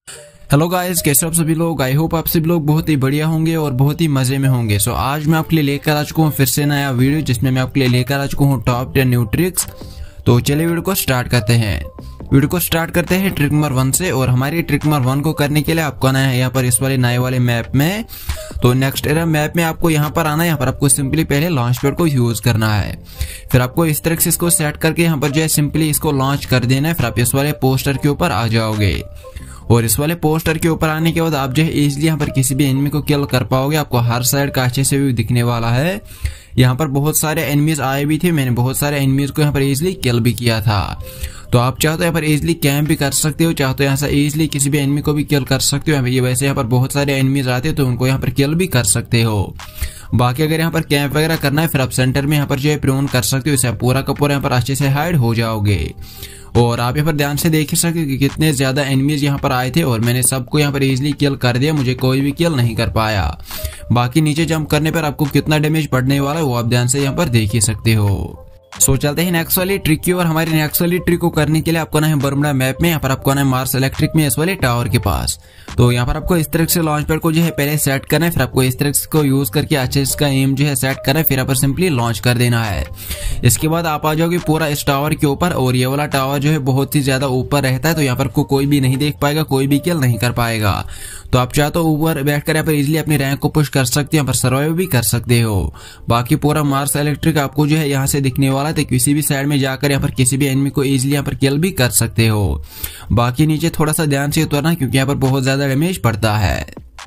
Hello guys, कैसे हो आप सभी लोग। आई होप आप सभी लोग बहुत ही बढ़िया होंगे और बहुत ही मजे में होंगे। सो आज मैं आपके लिए लेकर आ चुका हूँ फिर से नया वीडियो, जिसमें मैं आपके लिए लेकर आ चुका हूँ टॉप 10 न्यू ट्रिक्स। तो चलिए वीडियो को स्टार्ट करते हैं ट्रिक नंबर 1 से। और हमारी ट्रिक नंबर 1 को करने के लिए आपको आना है यहाँ पर इस वाले नए वाले मैप में। तो नेक्स्ट एरा मैप में आपको यहाँ पर आना है। यहाँ पर आपको सिंपली पहले लॉन्च पैड को यूज करना है। फिर आपको इस तरह से इसको सेट करके यहाँ पर जो है सिंपली इसको लॉन्च कर देना है। फिर आप इस वाले पोस्टर के ऊपर आ जाओगे और इस वाले पोस्टर के ऊपर आने के बाद आप जो है इजीली यहाँ पर किसी भी एनिमी को किल कर पाओगे। आपको हर साइड का अच्छे से व्यू दिखने वाला है। यहाँ पर बहुत सारे एनिमीज आए भी थे, मैंने बहुत सारे एनिमीज को यहाँ पर इजीली किल भी किया था। तो आप चाहो तो यहाँ पर इजीली कैंप भी कर सकते हो, चाहो तो यहाँ से इजीली किसी भी एनिमी को भी किल कर सकते हो। ये वैसे यहाँ पर बहुत सारे एनिमीज आते हैं तो उनको यहाँ पर किल भी कर सकते हो। बाकी अगर यहाँ पर कैंप वगैरह करना है फिर आप सेंटर में यहाँ पर जो है प्रोन कर सकते हो। इससे आप पूरा का पूरा यहाँ पर अच्छे से हाइड हो जाओगे। और आप यहाँ पर ध्यान से देख सकते हो कि कितने ज्यादा एनिमीज यहाँ पर आए थे और मैंने सबको यहाँ पर इजीली किल कर दिया, मुझे कोई भी किल नहीं कर पाया। बाकी नीचे जंप करने पर आपको कितना डैमेज पड़ने वाला है वो आप ध्यान से यहाँ पर देख ही सकते हो। सो चलते हैं नेक्स्ट वाली ट्रिक की। और हमारी नेक्स्ट वाली ट्रिक को करने के लिए आपको आना है बर्मुडा मैप में। यहाँ पर आपको आना है मार्स इलेक्ट्रिक में इस वाले टावर के पास। तो यहाँ पर आपको इस तरह से लॉन्च पैड को जो है पहले सेट करना है। फिर आपको इस तरह को यूज करके अच्छे इसका एम जो है सेट करना है। फिर यहाँ पर सिंपली लॉन्च कर देना है। इसके बाद आप आ जाओगे पूरा इस टावर के ऊपर। और ये वाला टावर जो है बहुत ही ज्यादा ऊपर रहता है तो यहाँ पर कोई भी नहीं देख पाएगा, कोई भी किल नहीं कर पाएगा। तो आप चाहो तो ऊपर बैठकर यहाँ पर इजीली अपनी रैंक को पुश कर सकते हो, यहाँ पर सर्वाइव भी कर सकते हो। बाकी पूरा मार्स इलेक्ट्रिक आपको जो है यहाँ से दिखने वाला है तो किसी भी साइड में जाकर यहाँ पर किसी भी एनिमी को इजीली यहाँ पर किल भी कर सकते हो। बाकी नीचे थोड़ा सा ध्यान से उतरना क्योंकि यहाँ पर बहुत ज्यादा डैमेज पड़ता है।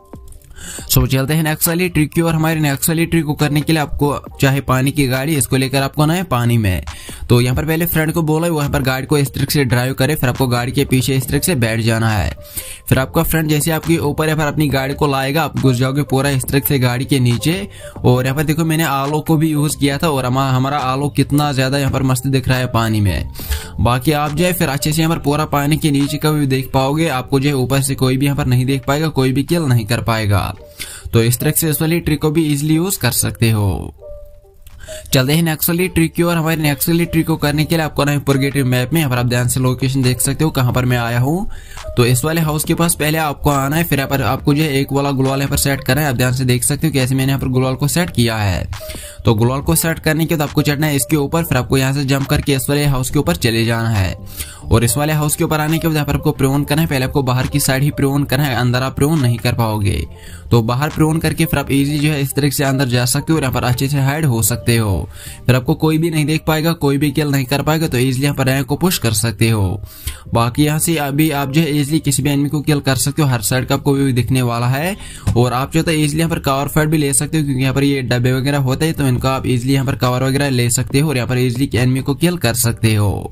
सो चलते हैं नेक्स्ट वाली ट्रिक की। और हमारी नेक्स्ट वाली ट्रिक को करने के लिए आपको चाहे पानी की गाड़ी, इसको लेकर आपको आना है पानी में। तो यहाँ पर पहले फ्रेंड को बोला वो यहाँ पर गाड़ी को इस तरह से ड्राइव करे। फिर आपको गाड़ी के पीछे इस तरह से बैठ जाना है। फिर आपका फ्रेंड जैसे आपके ऊपर यहाँ पर अपनी गाड़ी को लाएगा, आप घुस जाओगे पूरा इस तरह से गाड़ी के नीचे। और यहाँ पर देखो मैंने आलो को भी यूज किया था और हमारा आलो कितना ज्यादा यहाँ पर मस्त दिख रहा है पानी में। बाकी आप जो है फिर अच्छे से यहाँ पर पूरा पानी के नीचे का भी देख पाओगे। आपको जो है ऊपर से कोई भी यहाँ पर नहीं देख पाएगा, कोई भी किल नहीं कर पाएगा। तो इस तरह से इस वाली ट्रिक को भी इजीली यूज कर सकते हो। चलते हैं नेक्स्ट वाली ट्रिक की। और हमारी नेक्स्ट वाली ट्रिक को करने के लिए आपको ना पुरगेटिव मैप में यहाँ पर आप ध्यान से लोकेशन देख सकते हो कहाँ पर मैं आया हूँ। तो इस वाले हाउस के पास पहले आपको आना है। फिर यहाँ पर आपको जो है एक वाला ग्लोवाल यहाँ पर सेट करना है। आप ध्यान से देख सकते हो कैसे मैंने यहाँ पर ग्लोवाल को सेट किया है। तो ग्लोवाल को सेट करने के बाद आपको चढ़ना है इसके ऊपर। फिर आपको यहाँ से जंप करके इस वाले हाउस के ऊपर चले जाना है। और इस वाले हाउस के ऊपर आने के बाद यहाँ पर आपको प्रोन करना है। पहले आपको बाहर की साइड ही प्रोन करना है, अंदर आप प्रोन नहीं कर पाओगे। तो बाहर प्रोन करके फिर आप इजी जो है इस तरह से अंदर जा सकते हो और यहाँ पर अच्छे से हाइड हो सकते हो। फिर आपको कोई भी नहीं देख पाएगा, कोई भी किल नहीं कर पाएगा। तो इजीली यहाँ पर रैंक को पुश कर सकते हो। बाकी यहाँ से अभी आप जो है इजीली किसी भी एनिमी को किल कर सकते हो। हर साइड का आपको व्यू दिखने वाला है। और आप जो है इजीली यहाँ पर कवर फाइट भी ले सकते हो क्योंकि यहाँ पर ये डब्बे वगैरह होते हैं तो इनका आप इजीली यहाँ पर कवर वगैरह ले सकते हो और यहाँ पर इजीली एनिमी को किल कर सकते हो।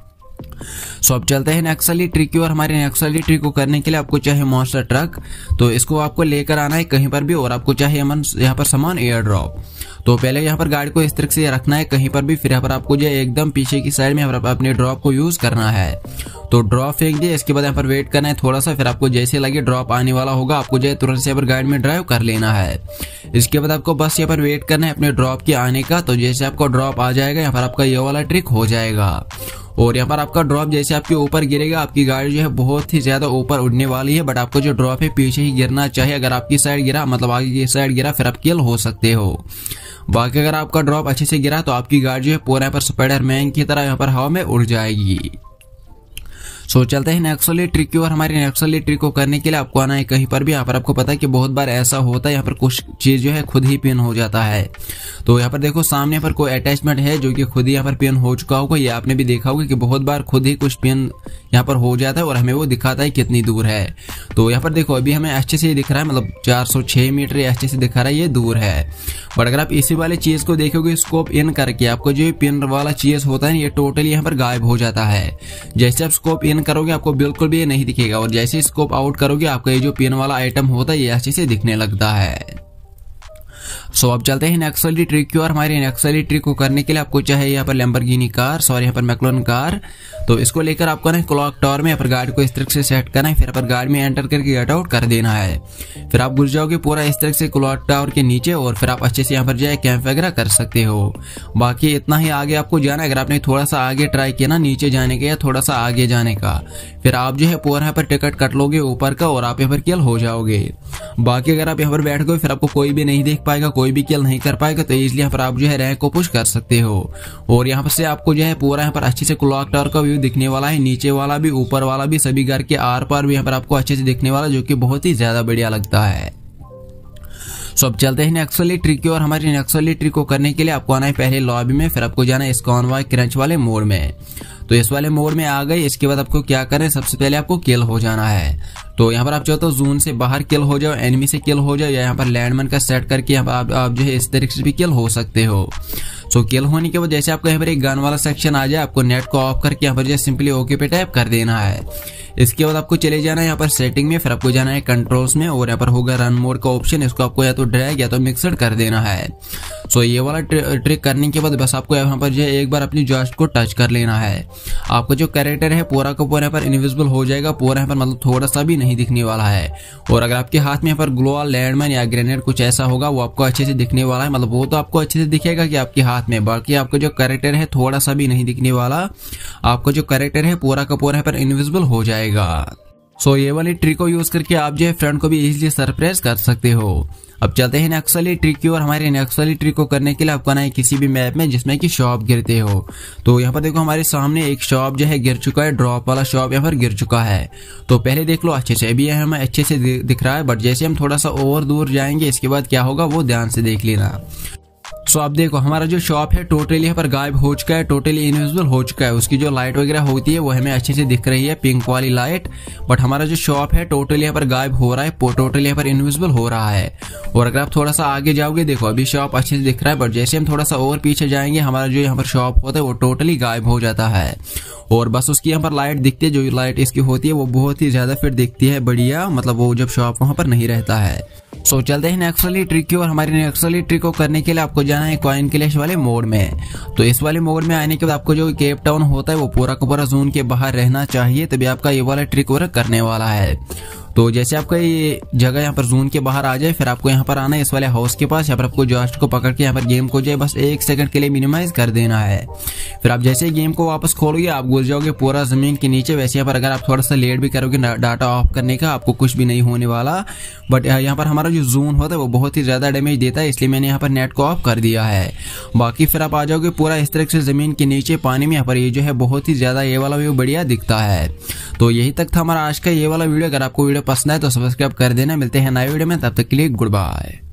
सो अब चलते हैं नेक्स्ट वाली ट्रिक की। और हमारी नेक्स्ट वाली ट्रिक को करने के लिए आपको चाहे मॉन्स्टर ट्रक, तो इसको आपको लेकर आना है कहीं पर भी। और आपको चाहे यहाँ पर सामान एयर ड्रॉप। तो पहले यहाँ पर गाड़ी को इस तरह से रखना है कहीं पर भी। फिर यहाँ पर आपको जो एकदम पीछे की साइड में अपने ड्रॉप को यूज करना है। तो ड्रॉप फेंक दिया, इसके बाद यहाँ पर वेट करना है थोड़ा सा। फिर आपको जैसे लगे ड्रॉप आने वाला होगा आपको जो है तुरंत से यहाँ पर गाड़ी में ड्राइव कर लेना है। इसके बाद आपको बस यहाँ पर वेट करना है अपने ड्रॉप के आने का। तो जैसे आपको ड्रॉप आ जाएगा यहाँ पर आपका ये वाला ट्रिक हो जाएगा। और यहाँ पर आपका ड्रॉप जैसे आपके ऊपर गिरेगा आपकी गाड़ी जो है बहुत ही ज्यादा ऊपर उड़ने वाली है। बट आपको जो ड्रॉप है पीछे ही गिरना चाहिए। अगर आपकी साइड गिरा मतलब आगे की साइड गिरा फिर आप किल हो सकते हो। बाकी अगर आपका ड्रॉप अच्छे से गिरा तो आपकी गाड़ी जो है पूरा यहाँ पर स्पाइडरमैन की तरह यहाँ पर हवा में उड़ जाएगी। सो चलते हैं नेक्स्ट वाली ट्रिक की। और हमारी नेक्स्ट वाली ट्रिक को करने के लिए आपको आना है कहीं पर भी। यहाँ पर आपको पता है कि बहुत बार ऐसा होता है यहाँ पर कुछ चीज जो है खुद ही पिन हो जाता है। तो यहाँ पर देखो सामने पर कोई अटैचमेंट है जो कि खुद ही यहाँ पर पिन हो चुका होगा। ये आपने भी देखा होगा कि बहुत बार खुद ही कुछ पिन यहाँ पर हो जाता है और हमें वो दिखाता है कितनी दूर है। तो यहाँ पर देखो अभी हमें अच्छे से दिख रहा है, मतलब 406 मीटर अच्छे से दिखा रहा है, ये दूर है। बट अगर आप इसी वाले चीज को देखोगे स्कोप इन करके आपको जो पिन वाला चीज होता है ये टोटली यहाँ पर गायब हो जाता है। जैसे आप स्कोप इन करोगे आपको बिल्कुल भी ये नहीं दिखेगा और जैसे स्कोप आउट करोगे आपका ये जो पिन वाला आइटम होता है ये अच्छे से दिखने लगता है। सो अब चलते हैं नेक्स्ट वाली ट्रिक की। और हमारी नेक्स्ट वाली ट्रिक को करने के लिए आपको चाहे यहाँ पर लैम्बोर्गिनी कार, सॉरी यहाँ पर मैक्लोन कार, तो इसको लेकर आपको ना क्लॉक टावर में यहाँ पर गाड़ी को इस तरह से सेट करना है, फिर पर गाड़ी में एंटर करके गेट आउट कर देना है। फिर आप घुस जाओगे पूरा इस तरह से क्लॉक टावर के नीचे और फिर आप अच्छे से यहाँ पर जो है कैंप वगैरह कर सकते हो। बाकी इतना ही आगे आपको जाना है। अगर आपने थोड़ा सा आगे ट्राई किया ना नीचे जाने का या थोड़ा सा आगे जाने का, फिर आप जो है पूरा यहाँ पर टिकट कट लोगे ऊपर का और आप यहाँ पर किल हो जाओगे। बाकी अगर आप यहाँ पर बैठ गए फिर आपको कोई भी नहीं देख पाएगा, कोई भी किल नहीं कर पाएगा, तो इसलिए यहाँ पर आप जो है रैंक को पुश कर सकते हो। और यहाँ पर से आपको जो है पूरा यहाँ पर अच्छे से क्लॉक टावर का व्यू दिखने वाला है, नीचे वाला भी ऊपर वाला भी, सभी घर के आर पार भी यहाँ पर आपको अच्छे से दिखने वाला, जो कि बहुत ही ज्यादा बढ़िया लगता है। सो अब चलते हैं नेक्स्ट वाली ट्रिक की। और हमारी नेक्स्ट वाली ट्रिक को करने के लिए आपको आना है पहले लॉबी में, फिर आपको जाना है स्कॉनवॉय क्रंच वाले मोड में। तो इस वाले मोड में आ गए, इसके बाद आपको क्या करें, सबसे पहले आपको किल हो जाना है। तो यहाँ पर आप चाहो तो जोन से बाहर किल हो जाओ, एनिमी से किल हो जाओ, या यहाँ पर लैंडमैन का सेट करके यहाँ पर आप जो है इस तरीके से भी किल हो सकते हो। सो किल होने के बाद जैसे आपको यहाँ पर एक गन वाला सेक्शन आ जाए, आपको नेट को ऑफ करके यहाँ पर जो सिंपली ओके पे टैप कर देना है। इसके बाद आपको चले जाना है यहाँ पर सेटिंग में, फिर आपको जाना है कंट्रोल्स में और यहाँ पर होगा रन मोड का ऑप्शन, इसको आपको या तो ड्रैग या तो मिक्सड कर देना है। सो ये वाला ट्रिक करने के बाद बस आपको यहाँ पर जो है एक बार अपनी जॉयस्टिक को टच कर लेना है। आपका जो कैरेक्टर है पूरा का पूरा यहाँ पर इनविजिबल हो जाएगा, पूरा यहाँ पर मतलब थोड़ा सा भी नहीं दिखने वाला है। और अगर आपके हाथ में यहाँ पर ग्लोअल, लैंडमैन या ग्रेनेड कुछ ऐसा होगा, वो आपको अच्छे से दिखने वाला है, मतलब वो तो आपको अच्छे से दिखेगा कि आपके हाथ में, बाकी आपका जो कैरेक्टर है थोड़ा सा भी नहीं दिखने वाला, आपका जो कैरेक्टर है पूरा का पूरा यहाँ पर इनविजिबल हो जाएगा। सो ये वाली ट्रिक को यूज करके आप जो है फ्रेंड को भी इजीली सरप्राइज कर सकते हो। अब चलते हैं नेक्स्ट वाली ट्रिक की। और हमारे नेक्स्ट वाली ट्रिक को करने के लिए आपको आना है किसी भी मैप में जिसमें कि शॉप गिरते हो। तो यहाँ पर देखो हमारे सामने एक शॉप जो है गिर चुका है, ड्रॉप वाला शॉप यहाँ पर गिर चुका है। तो पहले देख लो अच्छे से, अभी हमें अच्छे से दिख रहा है, बट जैसे हम थोड़ा सा और दूर जाएंगे इसके बाद क्या होगा वो ध्यान से देख लेना। सो आप देखो हमारा जो शॉप है टोटली यहाँ पर गायब हो चुका है, टोटली इनविजिबल हो चुका है। उसकी जो लाइट वगैरह होती है वो हमें अच्छे से दिख रही है, पिंक वाली लाइट, बट हमारा जो शॉप है टोटली यहाँ पर गायब हो रहा है, टोटली यहाँ पर इनविजिबल हो रहा है। और अगर आप थोड़ा सा आगे जाओगे, देखो अभी शॉप अच्छे से दिख रहा है, बट जैसे हम थोड़ा सा और पीछे जाएंगे हमारा जो यहाँ पर शॉप होता है वो टोटली गायब हो जाता है। और बस उसकी यहाँ पर लाइट दिखती है, जो लाइट इसकी होती है वो बहुत ही ज्यादा फिर दिखती है बढ़िया, मतलब वो जब शॉप वहां पर नहीं रहता है। सो चलते हैं नेक्स्ट वाली ट्रिक की। और हमारी नेक्स्ट वाली ट्रिक को करने के लिए आपको जाना है कॉइन क्लैश वाले मोड में। तो इस वाले मोड में आने के बाद आपको जो केप टाउन होता है वो पूरा का पूरा जोन के बाहर रहना चाहिए, तभी आपका ये वाला ट्रिक वर्क करने वाला है। तो जैसे आपका ये जगह यहाँ पर जोन के बाहर आ जाए, फिर आपको यहाँ पर आना है इस वाले हाउस के पास। यहाँ पर आपको जॉयस्टिक को पकड़ के यहाँ पर गेम को जो है बस 1 सेकंड के लिए मिनिमाइज कर देना है। फिर आप जैसे गेम को वापस खोलोगे आप घुस जाओगे पूरा जमीन के नीचे। वैसे यहाँ पर अगर आप थोड़ा सा लेट भी करोगे डाटा ऑफ करने का, आपको कुछ भी नहीं होने वाला, बट यहाँ पर हमारा जो जोन होता है वो बहुत ही ज्यादा डैमेज देता है, इसलिए मैंने यहाँ पर नेट को ऑफ कर दिया है। बाकी फिर आप आ जाओगे पूरा इस तरह से जमीन के नीचे पानी में, यहाँ पर ये जो है बहुत ही ज्यादा ये वाला व्यू बढ़िया दिखता है। तो यही तक था हमारा आज का ये वाला वीडियो। अगर आपको वीडियो पसंद है तो सब्सक्राइब कर देना। मिलते हैं नए वीडियो में, तब तक के लिए गुड बाय।